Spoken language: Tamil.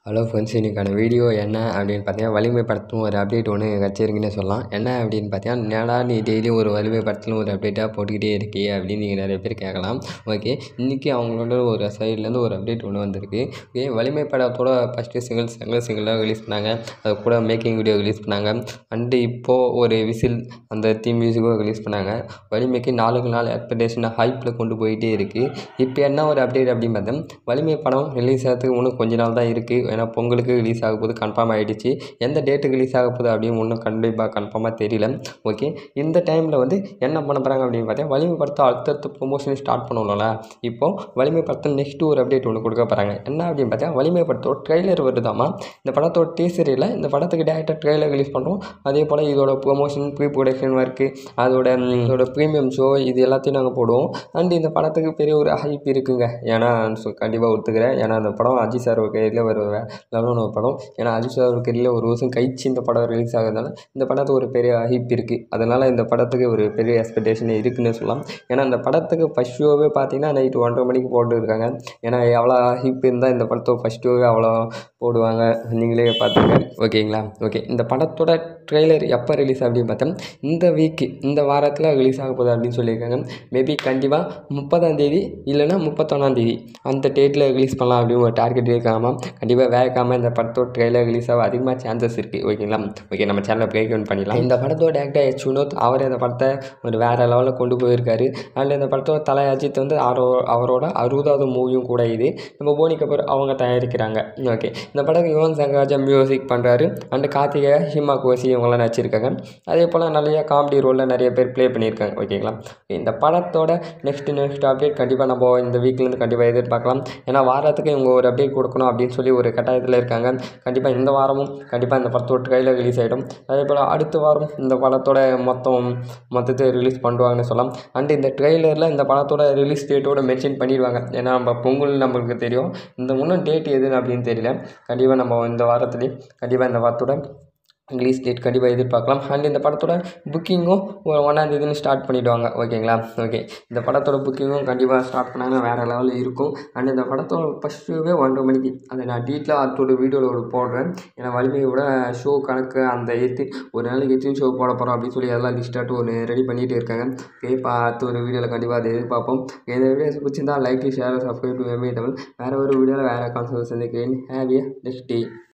ஹலோ ஃப்ரெண்ட்ஸ், இன்றைக்கான வீடியோ என்ன அப்படின்னு பார்த்தீங்கன்னா, வலிமை படத்தும் ஒரு அப்டேட் ஒன்று வச்சிருக்குன்னே சொல்லலாம். என்ன அப்படின்னு பார்த்தீங்கன்னா, என்னடா நீ டெய்லியும் ஒரு வலிமை படத்திலும் ஒரு அப்டேட்டாக போட்டுக்கிட்டே இருக்கியே அப்படின்னு நீங்கள் நிறைய பேர் கேட்கலாம். ஓகே, இன்றைக்கி அவங்களோட ஒரு சைட்லேருந்து ஒரு அப்டேட் ஒன்று வந்திருக்கு. ஓகே, வலிமை படத்தோட ஃபஸ்ட்டு சிங்கிளாக ரிலீஸ் பண்ணாங்க. அது கூட மேக்கிங் வீடியோ ரிலீஸ் பண்ணாங்க. அண்டு இப்போது ஒரு விசில் அந்த தீம் மியூசிக்கும் ரிலீஸ் பண்ணாங்க. வலிமைக்கு நாளுக்கு நாள் எக்ஸ்பெக்டேஷனை ஹைப்பில் கொண்டு போயிட்டே இருக்குது. இப்போ என்ன ஒரு அப்டேட் அப்படின்னு பார்த்தா, வலிமை படம் ரிலீஸ் ஆகிறதுக்கு இன்னும் கொஞ்ச நாள் தான் இருக்குது. ஏன்னா பொங்கலுக்கு ரிலீஸ் ஆக போது கன்ஃபார்ம் ஆகிடுச்சு. எந்த டேட்டுக்கு ரிலீஸ் ஆக போகுது அப்படின்னு ஒன்றும் கண்டிப்பாக கன்ஃபார்மாக தெரியல. ஓகே, இந்த டைமில் வந்து என்ன பண்ண போகிறாங்க அப்படின்னு பார்த்தீங்கன்னா, வலிமை படத்தை அடுத்தடுத்து ப்ரொமோஷன் ஸ்டார்ட் பண்ணணும்ல. இப்போது வலிமை படத்தில் நெக்ஸ்ட்டு ஒரு அப்டேட் ஒன்று கொடுக்க போகிறாங்க. என்ன அப்படின்னு பார்த்தீங்கன்னா, வலிமை படத்தோட ட்ரெய்லர் வருதாமா. இந்த படத்தோட டீசரில் இந்த படத்துக்கு டேரெக்டாக ட்ரெய்லர் ரிலீஸ் பண்ணுறோம். அதே போல் இதோட ப்ரொமோஷன் ப்ரீ ப்ரொடக்ஷன் ஒர்க்கு இதோட ப்ரீமியம் ஷோ இது எல்லாத்தையும் நாங்கள் போடுவோம். அண்ட் இந்த படத்துக்கு பெரிய ஒரு ஹைப் இருக்குங்க. ஏன்னா கண்டிப்பாக ஒத்துக்கிறேன். ஏன்னா அந்த படம் அஜித் சார் கையில் ஒரு லெவலான ஒரு படம். ஏன்னா அஜித் சார் கையில் ஒரு வருஷம் கழிச்சு இந்த படம் ரிலீஸ் ஆகிறதுனால இந்த படத்துக்கு ஒரு பெரிய ஹைப் இருக்குது. அதனால் இந்த படத்துக்கு ஒரு பெரிய எக்ஸ்பெக்டேஷன் இருக்குதுன்னு சொல்லலாம். ஏன்னா இந்த படத்துக்கு ஃபஸ்ட் ஷோவே பார்த்தீங்கன்னா நைட்டு 1:30 மணிக்கு போட்டுருக்காங்க. ஏன்னா எவ்வளோ ஹிப் இருந்தால் இந்த படத்தோட ஃபஸ்ட் ஷோவே அவ்வளோ போடுவாங்க, நீங்களே பார்த்துங்க. ஓகேங்களா? ஓகே, இந்த படத்தோட ட்ரெய்லர் எப்போ ரிலீஸ் அப்படின்னு பார்த்தோம், இந்த வாரத்தில் ரிலீஸ் ஆக போகுது அப்படின்னு சொல்லியிருக்காங்க. மேபி கண்டிப்பாக 30ஆம் தேதி இல்லைன்னா 31ஆம் தேதி அந்த டேட்டில் ரிலீஸ் பண்ணலாம் அப்படின்னு ஒரு டார்கெட் இருக்காமா. கண்டிப்பாக வேகாமல் இந்த படத்தோட ட்ரெய்லர் ரிலீஸ் ஆக அதிகமாக சான்சஸ் இருக்குது. ஓகேங்களா? ஓகே, நம்ம சேனலை பிரேக் டவுன் பண்ணிடலாம். இந்த படத்தோட டேரக்டர் எச் வினோத் அவரே இந்த படத்தை ஒரு வேறு லெவலில் கொண்டு போயிருக்காரு. அண்ட் இந்த படத்தோட தலை அஜித் வந்து அவரோட 60வது மூவியும் கூட இது. நம்ம போனி கபூர் அவங்க தயாரிக்கிறாங்க. ஓகே, இந்த படத்துக்கு யுவன் சங்கர் ராஜா மியூசிக் பண்ணுறாரு. அண்டு கார்த்திகேயா, ஹிமா கோசி இவங்களாம் நடிச்சிருக்காங்க. அதே போல் நிறைய காமெடி ரோலில் நிறைய பேர் ப்ளே பண்ணியிருக்காங்க. ஓகேங்களா? இந்த படத்தோட நெக்ஸ்ட் அப்டேட் கண்டிப்பாக நம்ம இந்த வீக்லேருந்து கண்டிப்பாக எதிர்பார்க்கலாம். ஏன்னா வாரத்துக்கு இவங்க ஒரு அப்டேட் கொடுக்கணும் அப்படின்னு சொல்லி ஒரு கட்டாயத்தில் இருக்காங்க. கண்டிப்பாக இந்த வாரமும் கண்டிப்பாக இந்த படத்தோட ட்ரெய்லர் ரிலீஸ் ஆகிடும். அதே போல் அடுத்த வாரம் இந்த படத்தோட மொத்தத்தை ரிலீஸ் பண்ணுவாங்கன்னு சொல்லலாம். அண்டு இந்த ட்ரெய்லரில் இந்த படத்தோட ரிலீஸ் டேட்டோட மென்ஷன் பண்ணிடுவாங்க. ஏன்னா நம்ம பொங்கல் நம்மளுக்கு தெரியும், இந்த இன்னும் டேட் எதுன்னு அப்படின்னு தெரியல. கண்டிப்பாக நம்ம இந்த வாரத்துலேயே கண்டிப்பாக இந்த வாரத்தோட ரிலீஸ் டேட் கண்டிப்பாக எதிர்பார்க்கலாம். அண்ட் இந்த படத்தோட புக்கிங்கும் ஒரு 1ஆம் தேதினு ஸ்டார்ட் பண்ணிவிடுவாங்க. ஓகேங்களா? ஓகே, இந்த படத்தோட புக்கிங்கும் கண்டிப்பாக ஸ்டார்ட் பண்ணாங்கன்னா வேறு லெவலில் இருக்கும். அண்ட் இந்த படத்தோட ஃபஸ்ட் ஷோவே 1:30 மணிக்கு அதை நான் டீட்டெயிலாக அடுத்தோட வீடியோவில் போடுறேன். ஏன்னா வலிமையோட ஷோ கணக்கு அந்த ஒரு நாளைக்கு எத்தனை ஷோ போட போகிறோம் அப்படின்னு சொல்லி அதெல்லாம் லிஸ்ட்டாட்டு ஒன்று ரெடி பண்ணிகிட்டு இருக்காங்க. ஓகே, அடுத்த ஒரு வீடியோவில் கண்டிப்பாக அதை எதிர்பார்ப்போம். இந்த வீடியோ பிடிச்சிருந்தால் like, share, subscribe to MA Tamil. வேறு ஒரு வீடியோவில் வேறு கான்செப்ட் சந்திக்கிறேன். Have a next day.